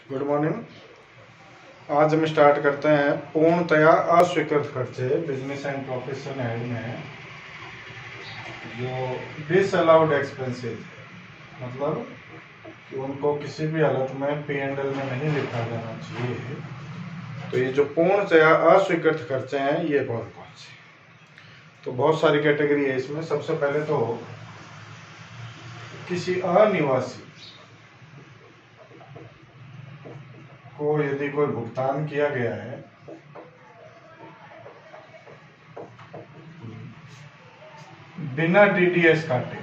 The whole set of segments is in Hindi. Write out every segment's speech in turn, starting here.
Good morning. आज हम स्टार्ट करते हैं पूर्णतया अस्वीकृत खर्चे बिजनेस एंड प्रोफेशन हेड में जो डिसअलाउड एक्सपेंसेस मतलब कि उनको किसी भी हालत में P&L में नहीं लिखा जाना चाहिए। तो ये जो पूर्णतया अस्वीकृत खर्चे हैं ये कौन कौन से, तो बहुत सारी कैटेगरी है इसमें। सबसे पहले तो किसी अनिवासी को यदि कोई भुगतान किया गया है बिना DDS काटे,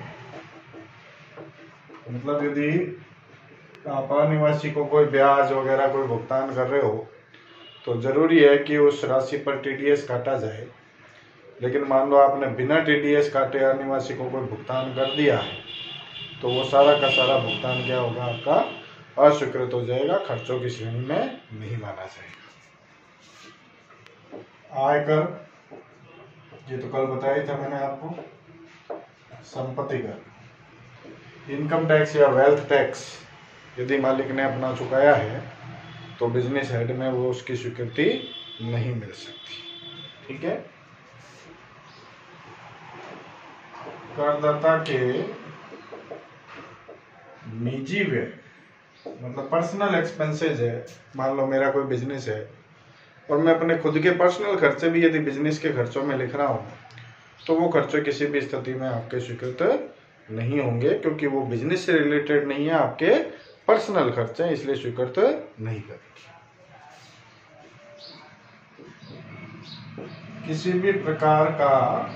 मतलब यदि आप अनिवासी को कोई ब्याज वगैरह कोई भुगतान कर रहे हो तो जरूरी है कि उस राशि पर TDS काटा जाए। लेकिन मान लो आपने बिना TDS काटे अनिवासी को कोई भुगतान कर दिया है तो वो सारा का सारा भुगतान क्या होगा, आपका अस्वीकृत हो जाएगा, खर्चों की श्रेणी में नहीं माना जाएगा। आयकर ये तो कल बताया था मैंने आपको। संपत्ति कर, इनकम टैक्स या वेल्थ टैक्स यदि मालिक ने अपना चुकाया है तो बिजनेस हेड में वो उसकी स्वीकृति नहीं मिल सकती। ठीक है। करदाता के निजी व्यय मतलब पर्सनल एक्सपेंसेस है। मान लो मेरा कोई बिजनेस है और मैं अपने खुद के पर्सनल खर्चे भी यदि बिजनेस के खर्चों में लिख रहा हूँ तो वो खर्चे किसी भी स्थिति में आपके स्वीकृत नहीं होंगे, क्योंकि वो बिजनेस से रिलेटेड नहीं है, आपके पर्सनल खर्चे हैं, इसलिए स्वीकृत नहीं करेंगे। किसी भी प्रकार का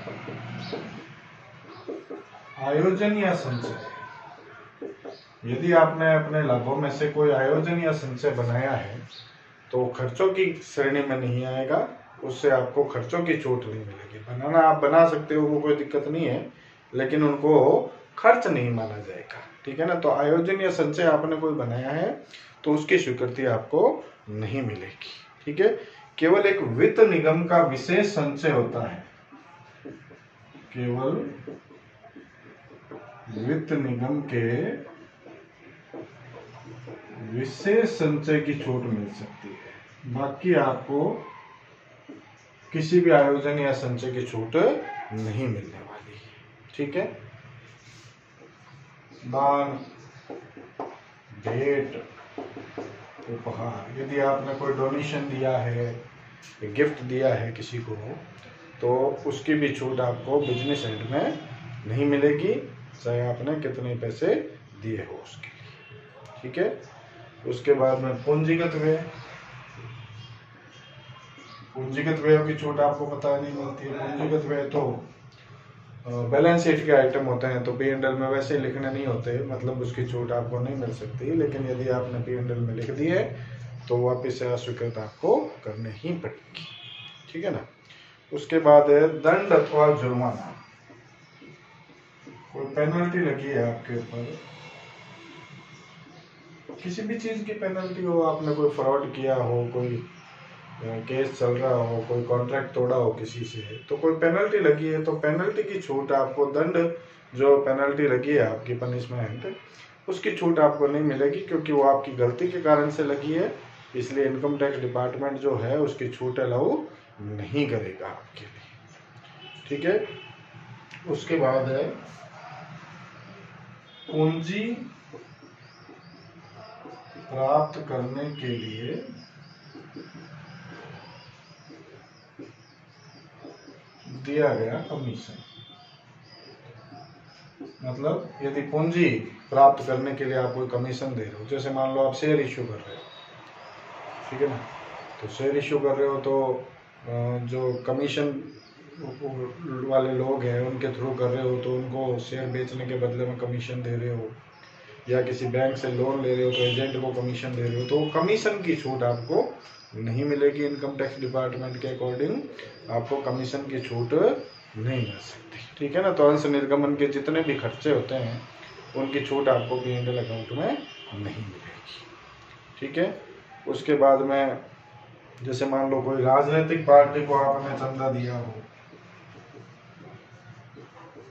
आयोजन या संचय, यदि आपने अपने लाभों में से कोई आयोजन या संचय बनाया है तो खर्चों की श्रेणी में नहीं आएगा, उससे आपको खर्चों की छूट नहीं मिलेगी। बनाना आप बना सकते हो, वो कोई दिक्कत नहीं है, लेकिन उनको खर्च नहीं माना जाएगा। ठीक है ना। तो आयोजन या संचय आपने कोई बनाया है तो उसकी स्वीकृति आपको नहीं मिलेगी। ठीक है। केवल एक वित्त निगम का विशेष संचय होता है, केवल वित्त निगम के विशेष संचय की छूट मिल सकती है, बाकी आपको किसी भी आयोजन या संचय की छूट नहीं मिलने वाली। ठीक है। दान, भेंट, उपहार, यदि आपने कोई डोनेशन दिया है, गिफ्ट दिया है किसी को, तो उसकी भी छूट आपको बिजनेस हेड में नहीं मिलेगी, चाहे आपने कितने पैसे दिए हो उसके लिए। ठीक है। उसके बाद में पूंजीगत व्यय, पूंजीगत व्यय की छूट आपको पता नहीं मिलती है। पूंजीगत व्यय तो बैलेंस शीट के आइटम होते हैं, तो P&L में वैसे लिखने नहीं होते, मतलब उसकी छूट आपको नहीं मिल सकती। लेकिन यदि आपने P&L में लिख दी है तो वापिस से अस्वीकृत आपको करने ही पड़ेगी। ठीक है ना। उसके बाद है दंड अथवा जुर्माना, कोई पेनल्टी लगी है आपके ऊपर, किसी भी चीज की पेनल्टी हो, आपने कोई फ्रॉड किया हो, कोई केस चल रहा हो, कोई कॉन्ट्रैक्ट तोड़ा हो किसी से, तो कोई पेनल्टी लगी है, तो पेनल्टी की छूट आपको, दंड जो पेनल्टी लगी है आपकी पनिशमेंट, उसकी छूट आपको नहीं मिलेगी, क्योंकि वो आपकी गलती के कारण से लगी है। इसलिए इनकम टैक्स डिपार्टमेंट जो है उसकी छूट अलाउ नहीं करेगा आपके लिए। ठीक है। उसके बाद है पूंजी प्राप्त करने के लिए दिया गया कमीशन, मतलब यदि पूंजी प्राप्त करने के लिए आप कोई कमीशन दे रहे हो, जैसे मान लो आप शेयर इश्यू कर रहे हो, ठीक है ना, तो शेयर इश्यू कर रहे हो तो जो कमीशन वाले लोग हैं उनके थ्रू कर रहे हो, तो उनको शेयर बेचने के बदले में कमीशन दे रहे हो, या किसी बैंक से लोन ले रहे हो तो एजेंट को कमीशन दे रहे हो, तो कमीशन की छूट आपको नहीं मिलेगी। इनकम टैक्स डिपार्टमेंट के अकॉर्डिंग आपको कमीशन की छूट नहीं मिल सकती। ठीक है ना। तो अंश निर्गमन के जितने भी खर्चे होते हैं उनकी छूट आपको P&L अकाउंट में नहीं मिलेगी। ठीक है। उसके बाद में जैसे मान लो कोई राजनीतिक पार्टी को आपने चंदा दिया हो,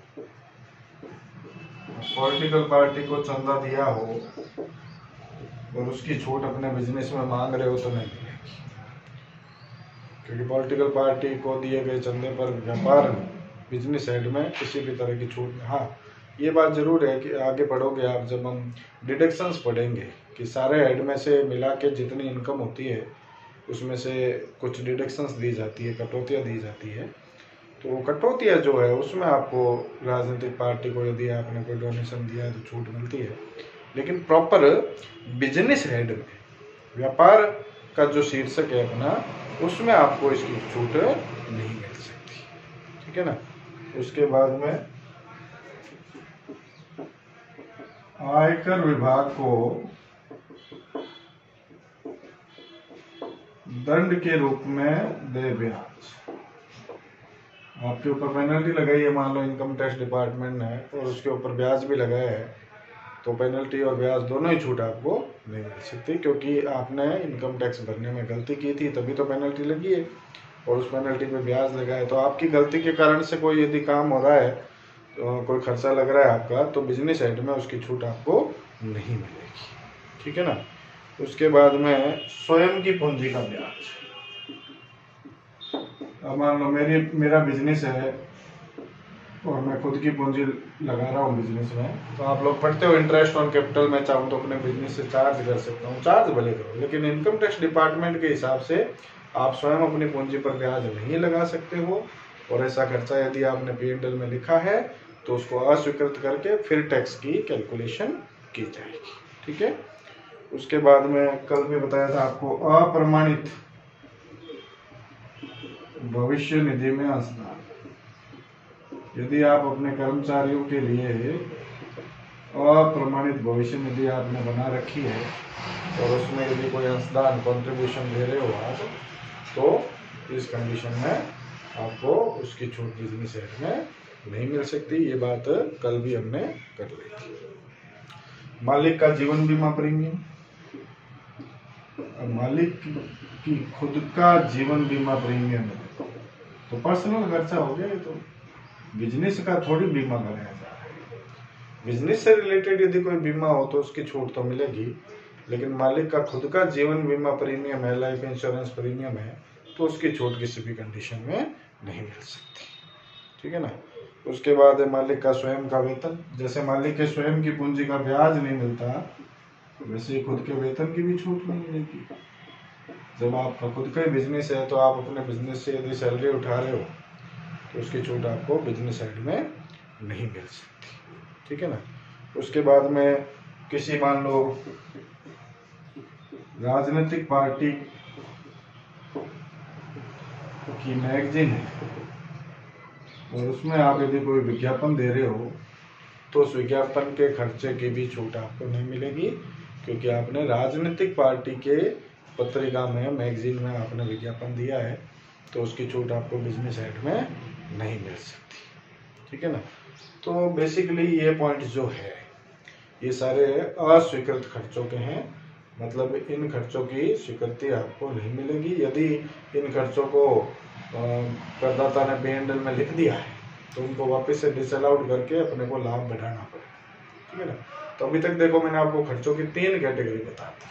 पॉलिटिकल पार्टी को चंदा दिया हो, और उसकी छूट अपने बिजनेस में मांग रहे हो तो नहीं मिलेगी, क्योंकि पॉलिटिकल पार्टी को दिए गए चंदे पर व्यापार बिजनेस हेड में किसी भी तरह की छूट नहीं। हाँ, ये बात जरूर है कि आगे पढ़ोगे आप, जब हम डिडक्शंस पढ़ेंगे कि सारे हेड में से मिला के जितनी इनकम होती है उसमें से कुछ डिडक्शंस दी जाती है, कटौतियाँ दी जाती है, तो कटौतियाँ जो है उसमें आपको राजनीतिक पार्टी को यदि आपने कोई डोनेशन दिया है तो छूट मिलती है, लेकिन प्रॉपर बिजनेस हेड में व्यापार का जो शीर्षक है अपना, उसमें आपको इसकी छूट नहीं मिल सकती। ठीक है ना। उसके बाद में आयकर विभाग को दंड के रूप में दे ब्याज। आपके ऊपर पेनल्टी लगाई है, मान लो इनकम टैक्स डिपार्टमेंट ने, और उसके ऊपर ब्याज भी लगाया है, तो पेनल्टी और ब्याज दोनों ही छूट आपको नहीं मिल सकती, क्योंकि आपने इनकम टैक्स भरने में गलती की थी तभी तो पेनल्टी लगी है और उस पेनल्टी पे ब्याज लगा है। तो आपकी गलती के कारण से कोई यदि काम हो रहा है, तो कोई खर्चा लग रहा है आपका, तो बिजनेस हेड में उसकी छूट आपको नहीं मिलेगी। ठीक है ना। उसके बाद में स्वयं की पूंजी का ब्याज। अब मान लो मेरा बिजनेस है और मैं खुद की पूंजी लगा रहा हूँ बिजनेस में, तो आप लोग पढ़ते हो इंटरेस्ट ऑन कैपिटल, मैं चाहूँ तो अपने बिजनेस से चार्ज कर सकता हूँ, चार्ज भले करो, लेकिन इनकम टैक्स डिपार्टमेंट के हिसाब से आप स्वयं अपनी पूंजी पर ब्याज नहीं लगा सकते हो, और ऐसा खर्चा यदि आपने P&L में लिखा है तो उसको अस्वीकृत करके फिर टैक्स की कैलकुलेशन की जाएगी। ठीक है। उसके बाद में कल भी बताया था आपको अप्रमाणित भविष्य निधि में अंशदान। यदि आप अपने कर्मचारियों के लिए अप्रमाणित भविष्य निधि आपने बना रखी है और उसमें यदि कोई अंशदान कंट्रीब्यूशन दे रहे हो आप, तो इस कंडीशन में आपको उसकी छूट बिजनेस हेड में नहीं मिल सकती। ये बात कल भी हमने कर ली थी। मालिक का जीवन बीमा प्रीमियम। मालिक की खुद का जीवन बीमा प्रीमियम है तो पर्सनल खर्चा हो गया, तो बिजनेस का थोड़ी बीमा कराया जा रहा है। बिजनेस से रिलेटेड यदि कोई बीमा हो तो उसकी छूट तो मिलेगी, लेकिन मालिक का खुद का जीवन बीमा प्रीमियम है, लाइफ इंश्योरेंस प्रीमियम है, तो उसकी छूट किसी भी कंडीशन में नहीं मिल सकती। ठीक है ना। उसके बाद है मालिक का स्वयं का वेतन। जैसे मालिक के स्वयं की पूंजी का ब्याज नहीं मिलता, वैसे ही खुद के वेतन की भी छूट नहीं मिलेगी। जब आपका खुद का ही बिजनेस है तो आप अपने बिजनेस से यदि सैलरी उठा रहे हो तो उसकी छूट आपको बिजनेस साइड में नहीं मिल सकती। ठीक है ना। उसके बाद में किसी मान लो राजनीतिक पार्टी की मैगजीन है और उसमें आप यदि कोई विज्ञापन दे रहे हो तो उस विज्ञापन के खर्चे की भी छूट आपको नहीं मिलेगी, क्योंकि आपने राजनीतिक पार्टी के पत्रिका में, मैगजीन में आपने विज्ञापन दिया है, तो उसकी छूट आपको बिजनेस हेड में नहीं मिल सकती। ठीक है ना। तो बेसिकली ये पॉइंट जो है ये सारे अस्वीकृत खर्चों के हैं, मतलब इन खर्चों की स्वीकृति आपको नहीं मिलेगी। यदि इन खर्चों को करदाता ने P&L में लिख दिया है तो उनको वापस से डिसअलाउड करके अपने को लाभ बढ़ाना पड़ेगा। ठीक है ना। तो अभी तक देखो मैंने आपको खर्चों की 3 कैटेगरी बता दी।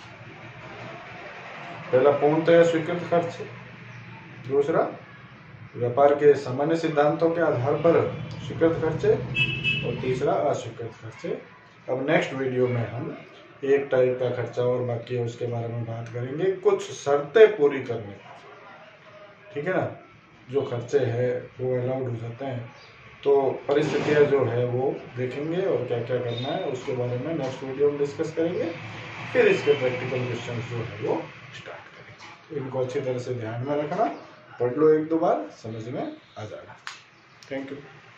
पहला पूर्णतः स्वीकृत खर्च, दूसरा व्यापार के सामान्य सिद्धांतों के आधार पर स्वीकृत खर्चे, और तीसरा अस्वीकृत खर्चे। अब नेक्स्ट वीडियो में हम एक टाइप का खर्चा और बाकी है उसके बारे में बात करेंगे, कुछ शर्तें पूरी करने का। ठीक है ना। जो खर्चे हैं वो अलाउड हो जाते हैं, तो परिस्थितियाँ जो है वो देखेंगे और क्या क्या करना है उसके बारे में नेक्स्ट वीडियो में डिस्कस करेंगे। फिर इसके प्रैक्टिकल क्वेश्चन जो है वो स्टार्ट करेंगे। तो इनको अच्छी तरह से ध्यान में रखना, पढ़ लो 1-2 बार, समझ में आ जाएगा। Thank you.